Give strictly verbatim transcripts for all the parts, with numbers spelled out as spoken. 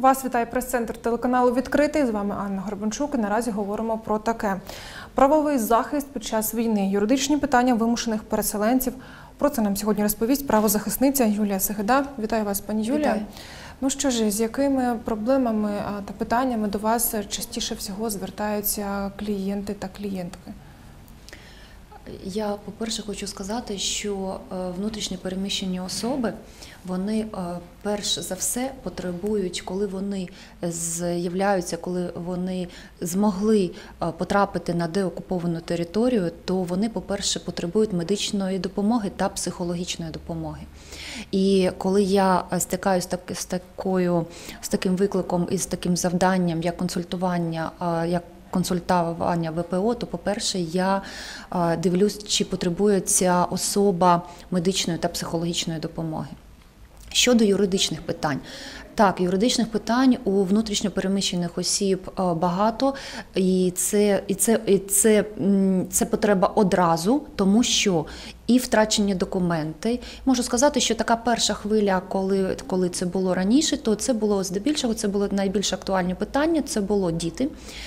Вас вітає прес-центр телеканалу «Відкритий». З вами Анна Горбанчук. І наразі говоримо про таке. Правовий захист під час війни, юридичні питання вимушених переселенців. Про це нам сьогодні розповість правозахисниця Юлія Сегеда. Вітаю вас, пані Юлія. Вітаю. Ну що ж, з якими проблемами та питаннями до вас частіше всього звертаються клієнти та клієнтки? Я, по-перше, хочу сказати, що внутрішньо переміщені особи, вони перш за все потребують, коли вони з'являються, коли вони змогли потрапити на деокуповану територію, то вони, по-перше, потребують медичної допомоги та психологічної допомоги. І коли я стикаюся з такою, з таким викликом і з таким завданням, як консультування, як консультування В П О, то, по-перше, я дивлюсь, чи потребує ця особа медичної та психологічної допомоги. Щодо юридичних питань. Так, юридичних питань у внутрішньо переміщених осіб багато, і це, і це, і це, це потреба одразу, тому що і втрачені документи. Можу сказати, що така перша хвиля, коли, коли це було раніше, то це було здебільшого, це було найбільш актуальне питання, це було діти,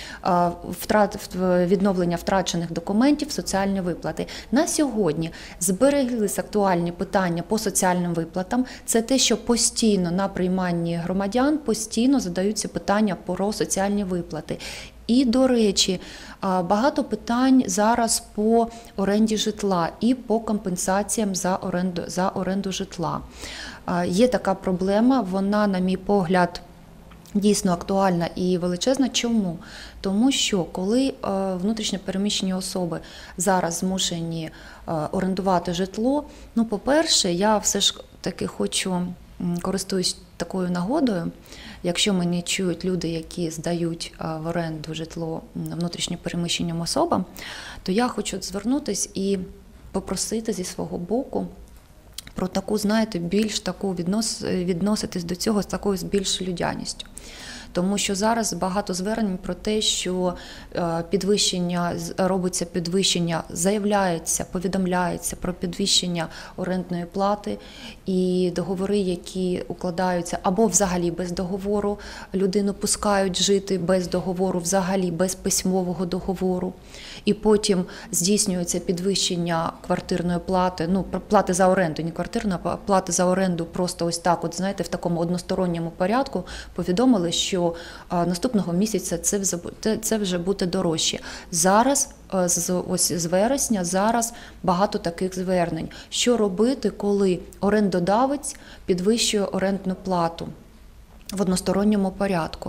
втрат, відновлення втрачених документів, соціальні виплати. На сьогодні збереглись актуальні питання по соціальним виплатам. Це те, що постійно на прийманні громадян постійно задаються питання про соціальні виплати. І, до речі, багато питань зараз по оренді житла і по компенсаціям за оренду, за оренду житла. Є така проблема, вона, на мій погляд, дійсно актуальна і величезна. Чому? Тому що коли внутрішньо переміщені особи зараз змушені орендувати житло, ну, по-перше, я все ж таки хочу, користуюсь такою нагодою, якщо мене чують люди, які здають в оренду житло внутрішньо переміщеним особам, то я хочу звернутися і попросити зі свого боку про таку, знаєте, більш таку віднос, відноситись до цього з такою більш людяністю. Тому що зараз багато звернень про те, що підвищення, робиться підвищення, заявляється, повідомляється про підвищення орендної плати, і договори, які укладаються або взагалі без договору, людину пускають жити без договору, взагалі без письмового договору, і потім здійснюється підвищення квартирної плати, ну, плати за оренду, не квартирної, а плати за оренду просто ось так, от, знаєте, в такому односторонньому порядку повідомили, що наступного місяця це вже, це вже буде дорожче. Зараз, ось з вересня, зараз багато таких звернень. Що робити, коли орендодавець підвищує орендну плату в односторонньому порядку?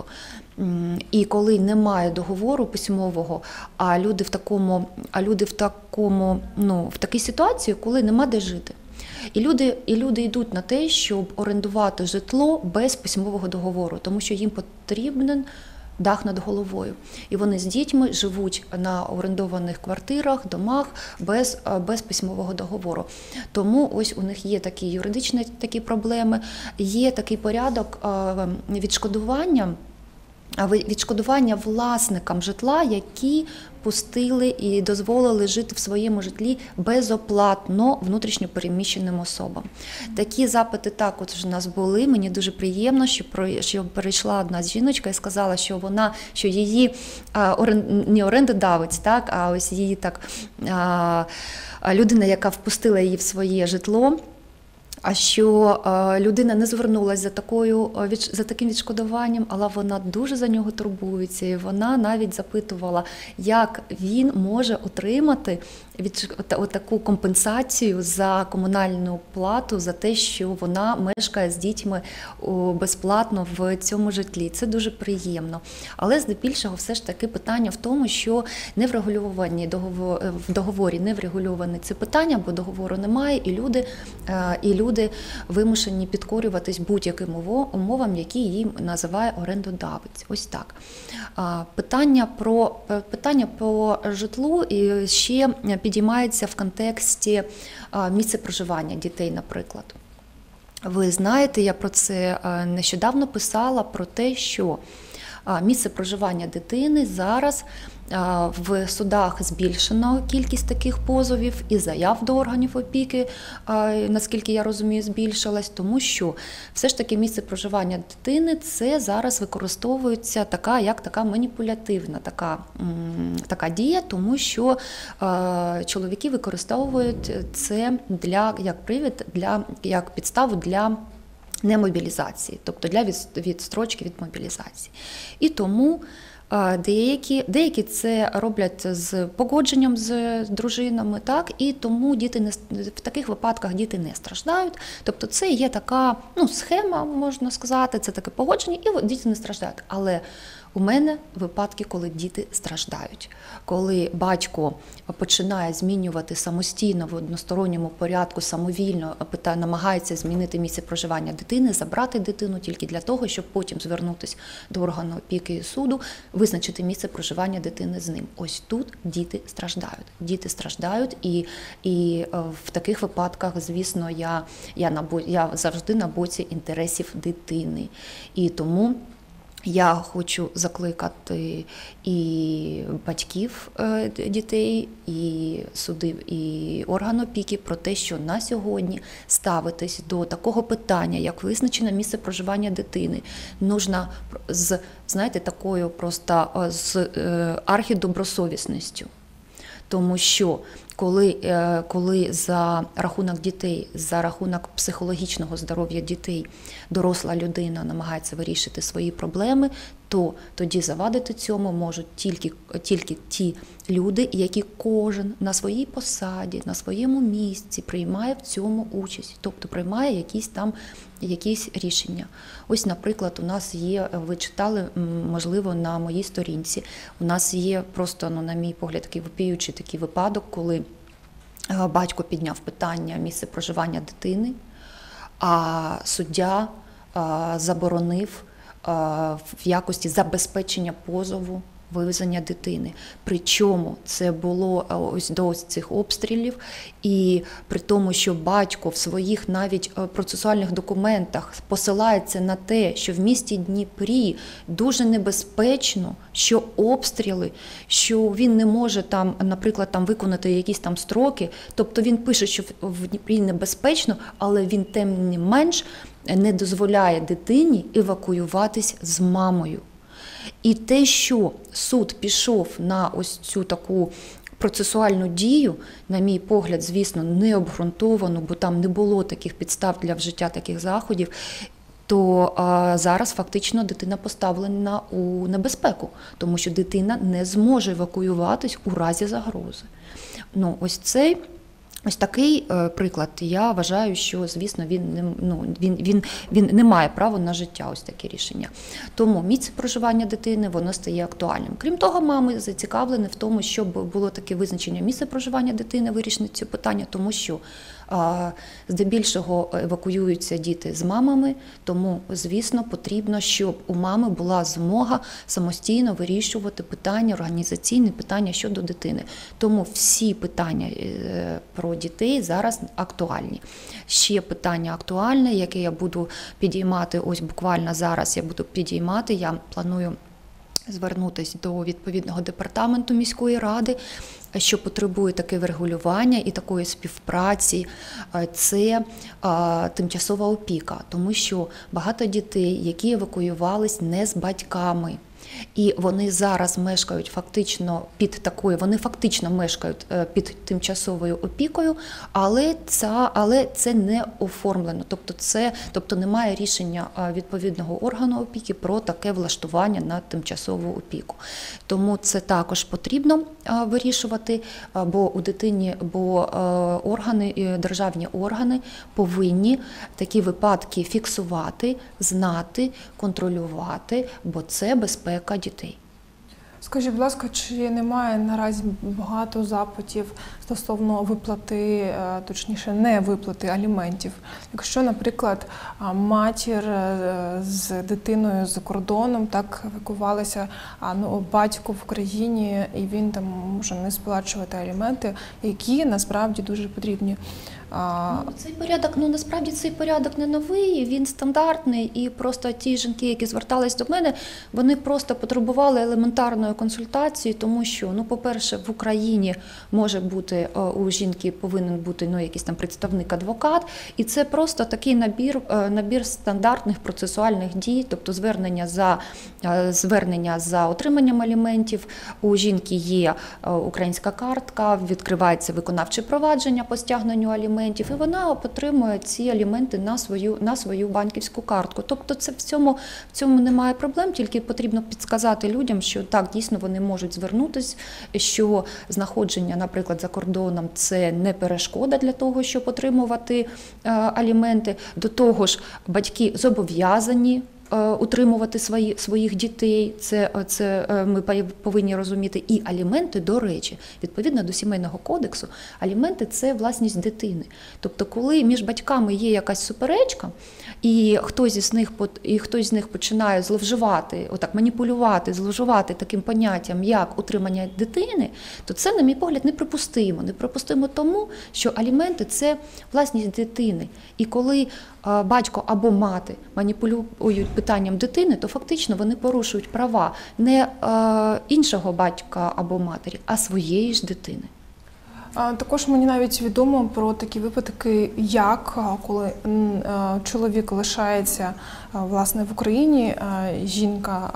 І коли немає договору письмового, а люди в такому, а люди в такому, ну, в такій ситуації, коли нема де жити. І люди, і люди йдуть на те, щоб орендувати житло без письмового договору, тому що їм потрібен дах над головою. І вони з дітьми живуть на орендованих квартирах, домах без, без письмового договору. Тому ось у них є такі юридичні такі проблеми, є такий порядок відшкодування, відшкодування власникам житла, які пустили і дозволили жити в своєму житлі безоплатно внутрішньо переміщеним особам. Такі запити також у нас були. Мені дуже приємно, що, про, що перейшла одна жіночка і сказала, що вона, що її а, орен, не орендодавець, так, а ось її так а, людина, яка впустила її в своє житло, а що людина не звернулася за такою, за таким відшкодуванням, але вона дуже за нього турбується. І вона навіть запитувала, як він може отримати таку компенсацію за комунальну плату, за те, що вона мешкає з дітьми безплатно в цьому житлі. Це дуже приємно. Але здебільшого все ж таки питання в тому, що не врегульовані в договорі, не врегульовані ці питання, бо договору немає, і люди, і люди Люди вимушені підкорюватись будь-яким умовам, які їм називає орендодавець. Ось так. Питання про, питання по житлу ще підіймається в контексті місця проживання дітей, наприклад. Ви знаєте, я про це нещодавно писала, про те, що місце проживання дитини зараз В судах збільшено кількість таких позовів і заяв до органів опіки, наскільки я розумію, збільшилась, тому що все ж таки місце проживання дитини це зараз використовується така, як така маніпулятивна така, така дія, тому що чоловіки використовують це для, як привід, для, як підставу для немобілізації, тобто для відстрочки від мобілізації. І тому Деякі, деякі це роблять з погодженням з дружинами, так, і тому діти не, в таких випадках діти не страждають. Тобто це є така, ну, схема, можна сказати, це таке погодження, і діти не страждають. Але у мене випадки, коли діти страждають. Коли батько починає змінювати самостійно в односторонньому порядку, самовільно намагається змінити місце проживання дитини, забрати дитину тільки для того, щоб потім звернутися до органу опіки і суду, визначити місце проживання дитини з ним. Ось тут діти страждають. Діти страждають, і, і в таких випадках, звісно, я, я, на, я завжди на боці інтересів дитини. І тому я хочу закликати і батьків дітей, і суди, і орган опіки про те, що на сьогодні ставитись до такого питання, як визначення місце проживання дитини, нужно з, знаєте, такою просто з архідобросовісністю. Тому що коли, коли за рахунок дітей, за рахунок психологічного здоров'я дітей доросла людина намагається вирішити свої проблеми, то тоді завадити цьому можуть тільки, тільки ті люди, які кожен на своїй посаді, на своєму місці приймає в цьому участь, тобто приймає якісь там якісь рішення. Ось, наприклад, у нас є, ви читали, можливо, на моїй сторінці, у нас є просто, ну, на мій погляд, такий вопіючий такий випадок, коли батько підняв питання місця проживання дитини, а суддя заборонив в якості забезпечення позову вивезення дитини. Причому це було ось до цих обстрілів, і при тому, що батько в своїх навіть процесуальних документах посилається на те, що в місті Дніпрі дуже небезпечно, що обстріли, що він не може там, наприклад, там виконати якісь там строки, тобто він пише, що в Дніпрі небезпечно, але він тим не менш не дозволяє дитині евакуюватись з мамою. І те, що суд пішов на ось цю таку процесуальну дію, на мій погляд, звісно, не обґрунтовано, бо там не було таких підстав для вжиття таких заходів, то а, зараз фактично дитина поставлена у небезпеку, тому що дитина не зможе евакуюватись у разі загрози. Ну, ось цей Ось такий е, приклад. Я вважаю, що, звісно, він не, ну, він, він, він не має права на життя, ось таке рішення. Тому місце проживання дитини, воно стає актуальним. Крім того, мами зацікавлені в тому, щоб було таке визначення місця проживання дитини, вирішення цього питання, тому що а, здебільшого евакуюються діти з мамами, тому, звісно, потрібно, щоб у мами була змога самостійно вирішувати питання, організаційні питання щодо дитини. Тому всі питання е, про дітей зараз актуальні. Ще питання актуальне, яке я буду підіймати, ось буквально зараз я буду підіймати, я планую звернутися до відповідного департаменту міської ради, що потребує таке врегулювання і такої співпраці, це а, тимчасова опіка, тому що багато дітей, які евакуювались не з батьками, і вони зараз мешкають фактично під такою, вони фактично мешкають під тимчасовою опікою, але це, але це не оформлено, тобто це, тобто немає рішення відповідного органу опіки про таке влаштування на тимчасову опіку. Тому це також потрібно вирішувати, бо у дитині, бо органи, державні органи повинні такі випадки фіксувати, знати, контролювати, бо це безпека дітей. Скажіть, будь ласка, чи немає наразі багато запитів стосовно виплати, е, точніше, не виплати аліментів. Якщо, наприклад, а, матір е, з дитиною за кордоном так евакувалася, а ну, батько в Україні, і він там може не сплачувати аліменти, які насправді дуже потрібні. А, Ну, цей порядок, ну насправді цей порядок не новий, він стандартний, і просто ті жінки, які звертались до мене, вони просто потребували елементарної консультації, тому що, ну, по-перше, в Україні може бути е, у жінки повинен бути ну якийсь там представник-адвокат, і це просто такий набір, е, набір стандартних процесуальних дій, тобто звернення за е, звернення за отриманням аліментів. У жінки є е, українська картка, відкривається виконавче провадження по стягненню аліментів. І вона отримує ці аліменти на свою, на свою банківську картку. Тобто це в цьому, в цьому немає проблем, тільки потрібно підказати людям, що так, дійсно вони можуть звернутися, що знаходження, наприклад, за кордоном – це не перешкода для того, щоб отримувати е, аліменти. До того ж, батьки зобов'язані утримувати свої, своїх дітей, це, це ми повинні розуміти. І аліменти, до речі, відповідно до Сімейного кодексу, аліменти – це власність дитини. Тобто, коли між батьками є якась суперечка, і хтось із них, і хтось з них починає зловживати, отак, маніпулювати, зловживати таким поняттям, як утримання дитини, то це, на мій погляд, неприпустимо. Неприпустимо тому, що аліменти – це власність дитини. І коли батько або мати маніпулюють питанням дитини, то фактично вони порушують права не іншого батька або матері, а своєї ж дитини. Також мені навіть відомо про такі випадки, як коли чоловік лишається власне в Україні, жінка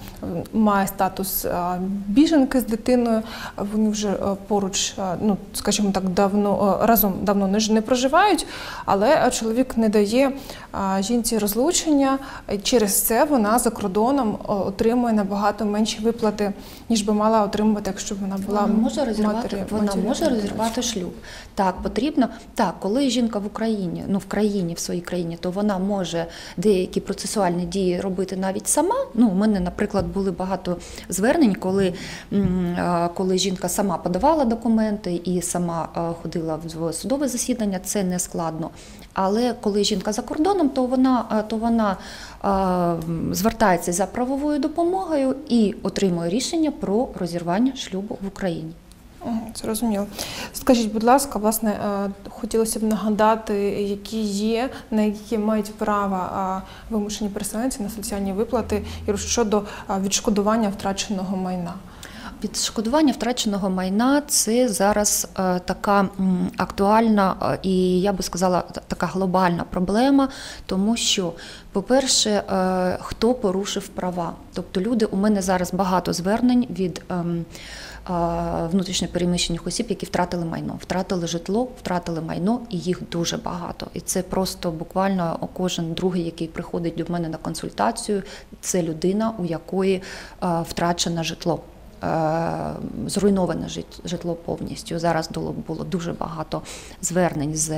має статус біженки з дитиною, вони вже поруч, ну скажімо так, давно разом давно не, не проживають, але чоловік не дає жінці розлучення. Через це вона за кордоном отримує набагато менші виплати, ніж би мала отримувати, якщо б вона була вона може розірвати, матері. Вона матері, може розірвати шлюб. Так, потрібно. Так, коли жінка в Україні, ну в країні, в своїй країні, то вона може деякі процесуальні дії робити навіть сама. Ну, у мене, наприклад, були багато звернень, коли, коли жінка сама подавала документи і сама ходила в судове засідання, це не складно. Але коли жінка за кордоном, то вона, то вона звертається за правовою допомогою і отримує рішення про розірвання шлюбу в Україні. Зрозуміло. Скажіть, будь ласка, власне, хотілося б нагадати, які є, на які мають право вимушені переселенці на соціальні виплати і щодо відшкодування втраченого майна. Відшкодування втраченого майна – це зараз е, така м, актуальна е, і, я би сказала, така глобальна проблема, тому що, по-перше, е, хто порушив права. Тобто люди, у мене зараз багато звернень від е, е, внутрішньо переміщених осіб, які втратили майно. Втратили житло, втратили майно, і їх дуже багато. І це просто буквально кожен другий, який приходить до мене на консультацію, це людина, у якої е, втрачено житло. Зруйноване житло повністю. Зараз було дуже багато звернень з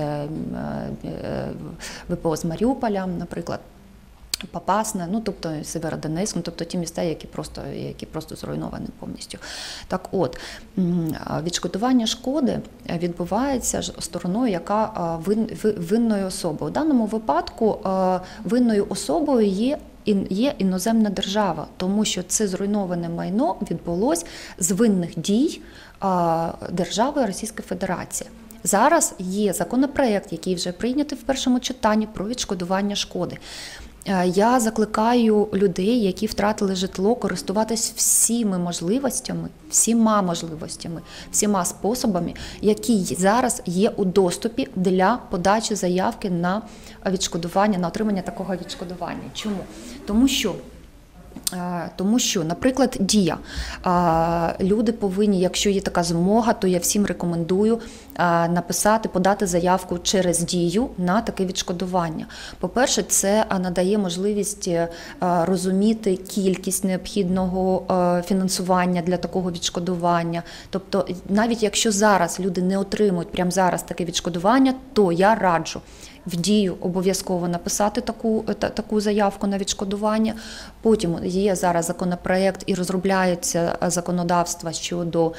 ВПО з Маріуполя, наприклад, Попасне, ну тобто Северодонецьк, ну тобто ті міста, які просто, які просто зруйновані повністю. Так от, відшкодування шкоди відбувається стороною, яка винною особою. У даному випадку винною особою є є іноземна держава, тому що це зруйноване майно відбулось з винних дій держави Російської Федерації. Зараз є законопроект, який вже прийнятий в першому читанні, про відшкодування шкоди. Я закликаю людей, які втратили житло, користуватись всіми можливостями, всіма можливостями, всіма способами, які зараз є у доступі для подачі заявки на відшкодування, на отримання такого відшкодування. Чому? Тому що Тому що, наприклад, Дія. Люди повинні, якщо є така змога, то я всім рекомендую написати, подати заявку через Дію на таке відшкодування. По-перше, це надає можливість розуміти кількість необхідного фінансування для такого відшкодування. Тобто, навіть якщо зараз люди не отримують прямо зараз таке відшкодування, то я раджу в Дію обов'язково написати таку, та, таку заявку на відшкодування. Потім є зараз законопроект і розробляється законодавство щодо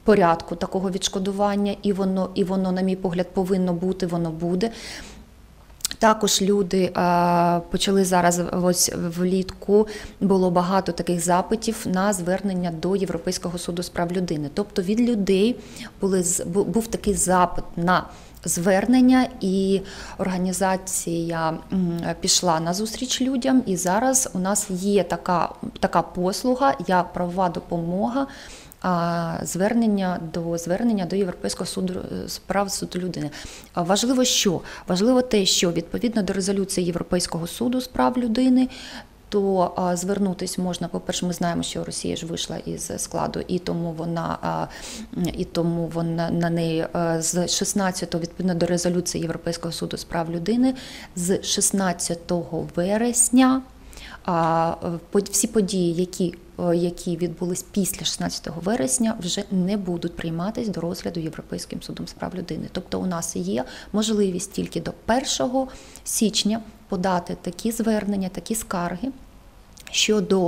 порядку такого відшкодування, і воно, і воно, на мій погляд, повинно бути, воно буде. Також люди а, почали зараз, ось влітку було багато таких запитів на звернення до Європейського суду з прав людини. Тобто від людей були, був такий запит на звернення, і організація пішла на зустріч людям, і зараз у нас є така, така послуга, як правова допомога, звернення до звернення до Європейського суду з прав суду людини. Важливо що? Важливо те, що відповідно до резолюції Європейського суду з прав людини, то а, звернутись можна, по-перше, ми знаємо, що Росія ж вийшла із складу, і тому вона, а, і тому вона на неї а, з шістнадцятого, відповідно до резолюції Європейського суду з прав людини, з шістнадцятого вересня а, всі події, які які відбулись після шістнадцятого вересня, вже не будуть прийматись до розгляду Європейським судом з прав людини. Тобто у нас є можливість тільки до першого січня подати такі звернення, такі скарги щодо,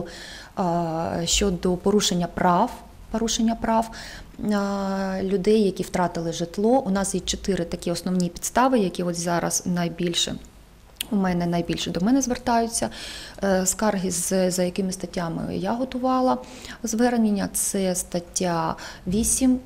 щодо порушення прав, порушення прав людей, які втратили житло. У нас є чотири такі основні підстави, які от зараз найбільше У мене найбільше до мене звертаються скарги, за якими статтями я готувала звернення. Це стаття вісім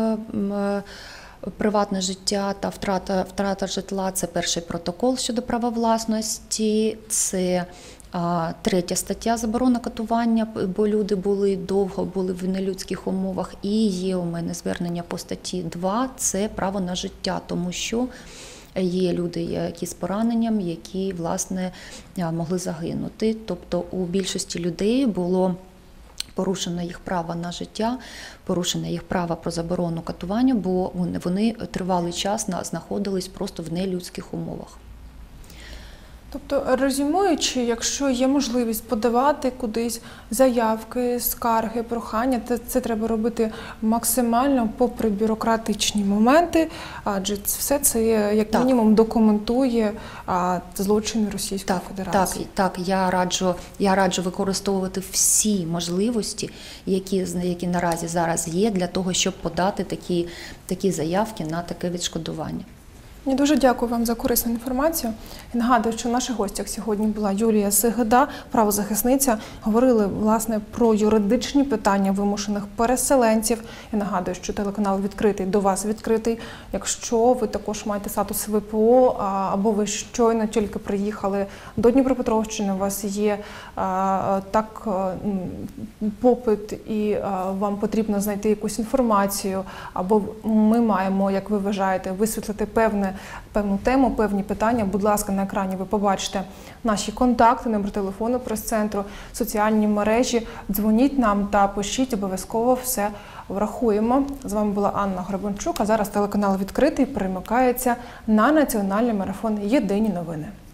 «Приватне життя та втрата, втрата житла», це перший протокол щодо права власності, це третя стаття «Заборона катування», бо люди були довго були в нелюдських умовах, і є у мене звернення по статті два, це право на життя, тому що є люди, які з пораненням, які, власне, могли загинути. Тобто у більшості людей було порушено їх право на життя, порушено їх право про заборону катування, бо вони тривалий час знаходились просто в нелюдських умовах. Тобто, резюмуючи, якщо є можливість подавати кудись заявки, скарги, прохання, то це треба робити максимально попри бюрократичні моменти, адже все це, як так. мінімум, документує а, злочини Російської так, Федерації. Так, так, я раджу, я раджу використовувати всі можливості, які, які наразі зараз є, для того, щоб подати такі, такі заявки на таке відшкодування. Я дуже дякую вам за корисну інформацію. І нагадую, що в наших гостях сьогодні була Юлія Сигида, правозахисниця. Говорили, власне, про юридичні питання вимушених переселенців. І нагадую, що телеканал відкритий, до вас відкритий. Якщо ви також маєте статус В П О, або ви щойно тільки приїхали до Дніпропетровщини, у вас є так попит і вам потрібно знайти якусь інформацію, або ми маємо, як ви вважаєте, висвітлити певне певну тему, певні питання, будь ласка, на екрані ви побачите наші контакти, номер телефону прес-центру, соціальні мережі. Дзвоніть нам та пишіть, обов'язково все врахуємо. З вами була Анна Горбанчук, а зараз телеканал відкритий перемикається на національний марафон «Єдині новини».